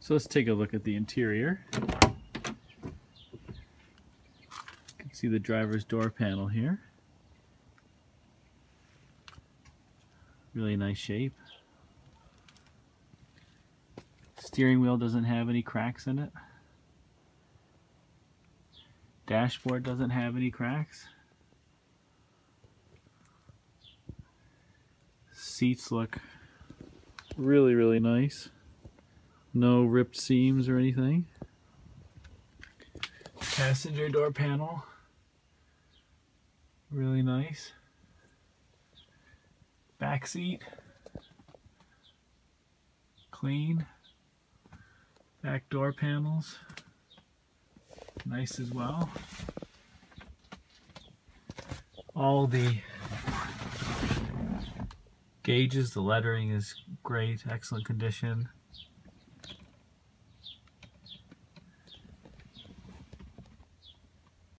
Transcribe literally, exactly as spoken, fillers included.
So let's take a look at the interior. You can see the driver's door panel here. Really nice shape. Steering wheel doesn't have any cracks in it. Dashboard doesn't have any cracks. Seats look really, really nice. No ripped seams or anything. Passenger door panel, really nice. Back seat, clean. Back door panels, nice as well. All the gauges, the lettering is great, excellent condition.